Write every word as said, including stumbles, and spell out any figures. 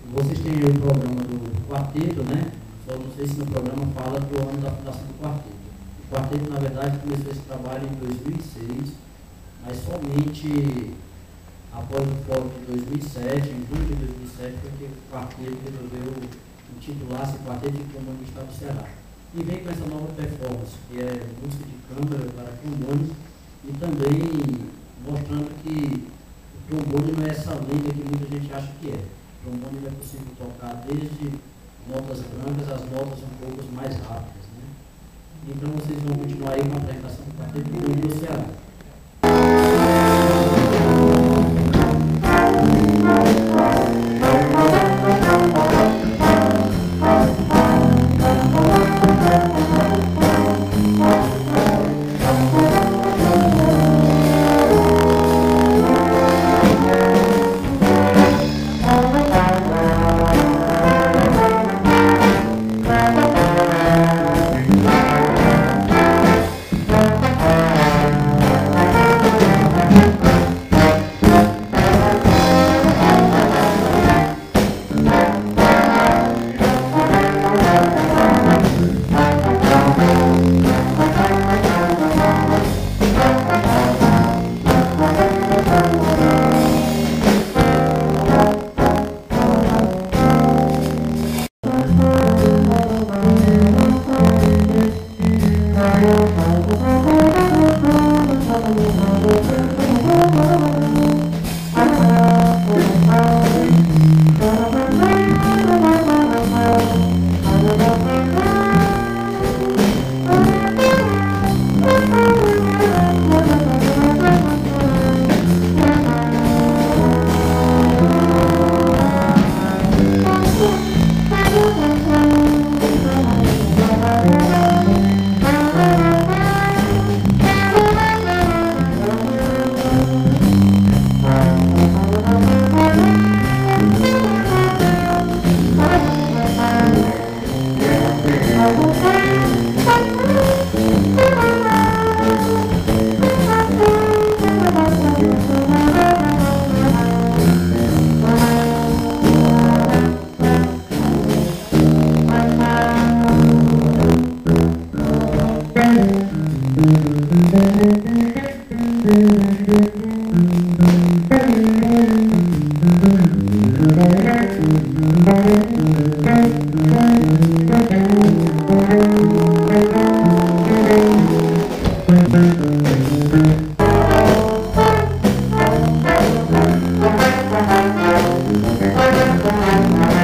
vocês têm aí o programa do quarteto, né? Só não sei se no programa fala do ano da fundação do quarteto. O quarteto, na verdade, começou esse trabalho em dois mil e seis, mas somente após o fórum de dois mil e sete, em julho de dois mil e sete, foi que o quarteto resolveu intitular-se Quarteto de Trombone do Estado do Ceará. E vem com essa nova performance, que é música de câmara para trombone, e também mostrando que o trombone não é essa liga que muita gente acha que é. O trombone é possível tocar desde notas brancas às notas um pouco mais rápidas, né? Então vocês vão continuar aí com a apresentação do Quarteto de Trombone do Ceará. Thank you.